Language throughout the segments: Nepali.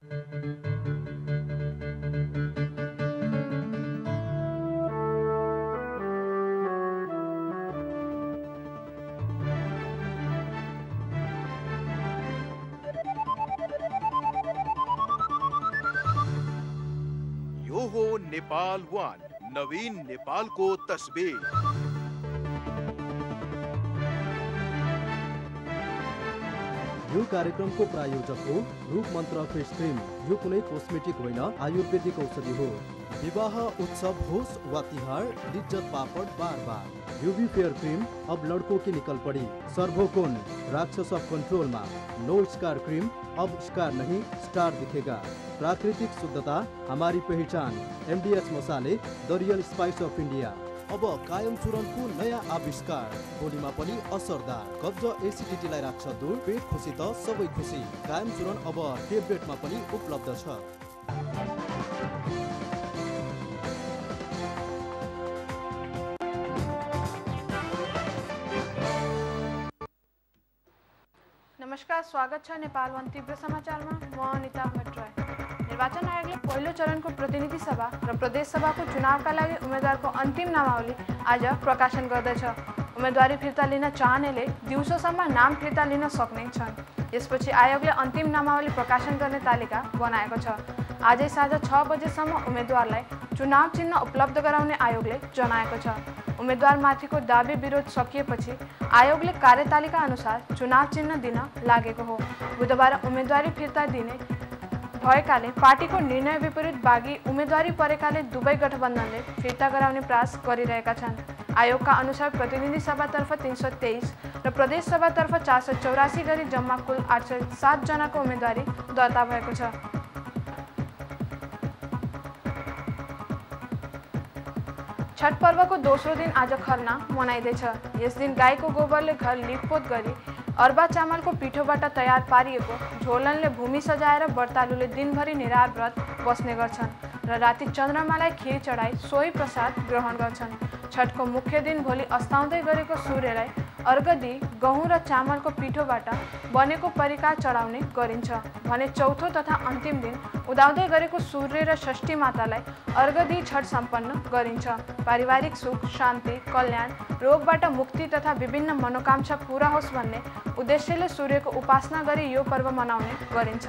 यो हो नेपाल वान, नवीन नेपालको तस्बिर। यो कार्यक्रमको प्रायोजक हो रूप मन्त्र फेस क्रिम। यो कुनै कोस्मेटिक होइन, आयुर्वेदिक औषधि हो। विवाह उत्सव होस् वा तिहार, लिज्जत पापड़ बार बार। यूवी फेयर क्रीम अब लड़कों की निकल पड़ी। सर्वोकोन राक्षस ऑफ कंट्रोल में नो स्कार क्रीम, अब स्कार नहीं स्टार दिखेगा। प्राकृतिक शुद्धता हमारी पहचान। MDH मसाले, the real spice of India. अब कायम चूरणको नयाँ आविष्कार, बोलीमा पनि असरदार। कब्ज एसिडिटीलाई राख्छ दूर, पेट खुसी त सबै खुसी। कायम चूरण अब टेब्लेटमा पनि उपलब्ध छ। नमस्कार, स्वागत छ नेपाल वन तीव्र समाचारमा। म अनिता भट्टराई। निर्वाचन आयोगले पहिलो चरणको प्रतिनिधि सभा र प्रदेश सभाको चुनावका लागि उम्मेदवारको अन्तिम नामावली आज प्रकाशन गर्दैछ। उम्मेदवारी फिर्ता लिन चाहनेले दिउँसोसम्म नाम फिर्ता लिन सक्ने छन्। यसपछि आयोगले अन्तिम नामावली प्रकाशन गर्ने तालिका बनाएको छ। आजै साँझ 6 बजेसम्म उम्मेदवारलाई चुनाव चिन्ह उपलब्ध गराउने आयोगले जनाएको छ। उम्मेदवारमाथिको दाबी विरोध सकिएपछि आयोगले कार्यतालिका अनुसार चुनाव चिन्ह दिन लागेको हो। बुधबार उम्मेदवारी फिर्ता दिने भएकाले पार्टीको निर्णय विपरीत बागी उम्मेदवारी परेकाले दुवै गठबन्धनले फिर्ता गराउने प्रयास गरिरहेका छन्। आयोगका अनुसार प्रतिनिधि सभातर्फ 323 र प्रदेश सभातर्फ 484 गरी जम्मा कुल 807 जनाको उम्मेदवारी दर्ता भएको छ। छठ पर्वको दोस्रो दिन आज खरना मनाइँदैछ। यस दिन गाईको गोबरले घर लिपपोत गरी अर्बा चामलको पिठोबाट तयार पारिएको झोलनले भूमि सजाएर व्रतालुले दिनभरि निराहार व्रत बस्ने गर्छन् र राति चन्द्रमालाई खिर चढाई सोही प्रसाद ग्रहण गर्छन्। छठको मुख्य दिन भोलि अस्ताउँदै गरेको सूर्यलाई अर्घ दिई गहुँ र चामलको पिठोबाट बनेको परिकार चढाउने गरिन्छ भने चौथो तथा अन्तिम दिन उदाउँदै गरेको सूर्य र षष्ठी मातालाई अर्घ दिई छठ सम्पन्न गरिन्छ। पारिवारिक सुख, शान्ति, कल्याण, रोगबाट मुक्ति तथा विभिन्न मनोकांक्षा पूरा होस् भन्ने उद्देश्यले सूर्यको उपासना गरी यो पर्व मनाउने गरिन्छ।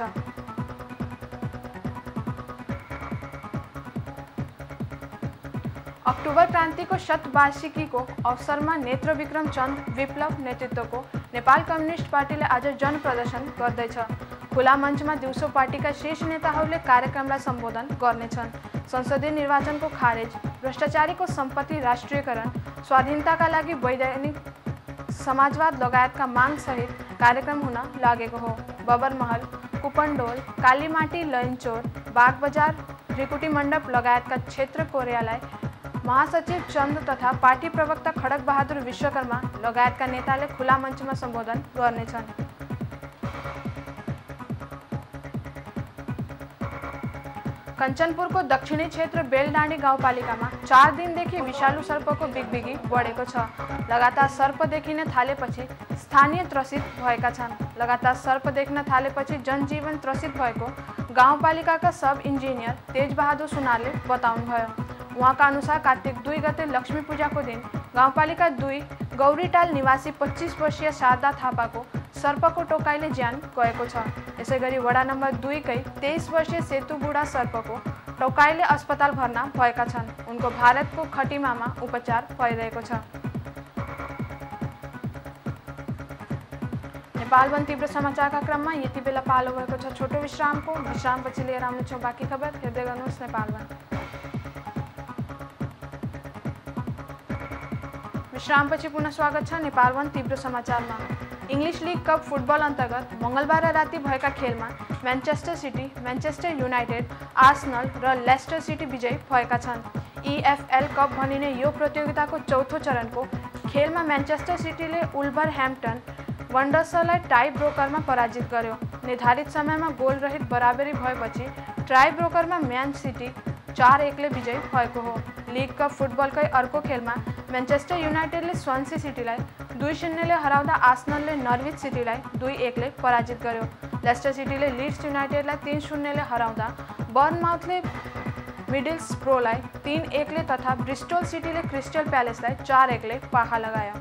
अक्टोबर क्रान्तिको शतवार्षिकीको अवसरमा नेत्र विक्रम चन्द विप्लव नेतृत्वको नेपाल कम्युनिस्ट पार्टीले आज जनप्रदर्शन गर्दैछ। खुला मञ्चमा दिउँसो पार्टीका शीर्ष नेताहरूले कार्यक्रमलाई सम्बोधन गर्नेछन्। संसदीय निर्वाचनको खारेज, भ्रष्टाचारीको सम्पत्ति राष्ट्रियकरण, स्वाधीनताका लागि वैधानिक समाजवाद लगायतका माग सहित कार्यक्रम हुन लागेको हो। बबरमहल, कुपनडोल, कालीमाटी, लैनचोर, बागबजार, रिकुटी मण्डप लगायतका क्षेत्र कोर्यालाई महासचिव चन्द तथा पार्टी प्रवक्ता खडक बहादुर विश्वकर्मा लगायतका नेताले खुला मञ्चमा सम्बोधन गर्नेछन्। कञ्चनपुरको दक्षिणी क्षेत्र बेलडाँडी गाउँपालिकामा 4 दिनदेखि विषालु सर्पको बिगबिगी बढेको छ। लगातार सर्प देखिन थालेपछि स्थानीय त्रसित भएका छन्। लगातार सर्प देख्न थालेपछि जनजीवन त्रसित भएको गाउँपालिकाका सब इन्जिनियर तेजबहादुर सुनारले बताउनुभयो। उहाँका अनुसार कार्तिक 2 गते लक्ष्मी पूजाको दिन गाउँपालिका 2 गौरीटाल निवासी 25 वर्षीय शारदा थापाको सर्पको टोकाइले ज्यान गएको छ। यसैगरी वडा नम्बर 2 कै 23 वर्षीय सेतु बुढा सर्पको टोकाइले अस्पताल भर्ना भएका छन्। उनको भारतको खटिमामा उपचार भइरहेको छ। नेपाल वन तीव्र समाचारका क्रममा यति बेला पालो भएको छ छोटो विश्रामको। विश्रामपछि लिएर आउनेछौँ बाँकी खबर। हेर्दै गर्नुहोस् नेपाल वन। विश्रामपछि पुनः स्वागत छ नेपाल वन तीव्र समाचारमा। इंग्लिश लीग कप फुटबल अन्तर्गत मंगलबार राति भएका खेलमा Manchester City, Manchester United, Arsenal र लेस्टर सिटी विजयी भएका छन्। EFL कप भनिने यो प्रतियोगिताको चौथो चरणको खेलमा म्यान्चेस्टर सिटीले वुल्भरह्याम्पटन वन्डर्सलाई टाई ब्रोकरमा पराजित गर्यो। निर्धारित समयमा गोल रहित बराबरी भएपछि टाई ब्रोकरमा म्यान सिटी 4-1 ले विजयी भएको हो। लीग कप फुटबलकै अर्को खेलमा म्यान्चेस्टर युनाइटेडले स्वान्सी सिटीलाई 2-0 ले हराउँदा आर्सेनलले नर्विच सिटीलाई 2-1 ले पराजित गर्यो। लेस्टर सिटीले लिड्स युनाइटेडलाई 3-0 हराउँदा बर्नमाउथले मिडलस्ब्रोलाई 3-1 तथा ब्रिस्टल सिटीले क्रिस्टल प्यालेसलाई 4-1 पाखा लगायो।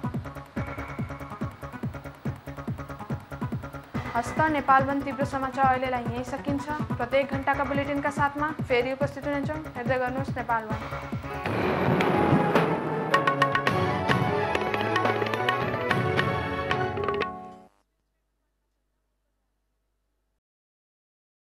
हस्त नेपालबन्द तीव्र समाचार अहिलेलाई यही सकिन्छ। प्रत्येक घण्टाका बुलेटिनका साथमा फेरि उपस्थित हुनेछौँ। हेर्दै गर्नुहोस् नेपालबन्द।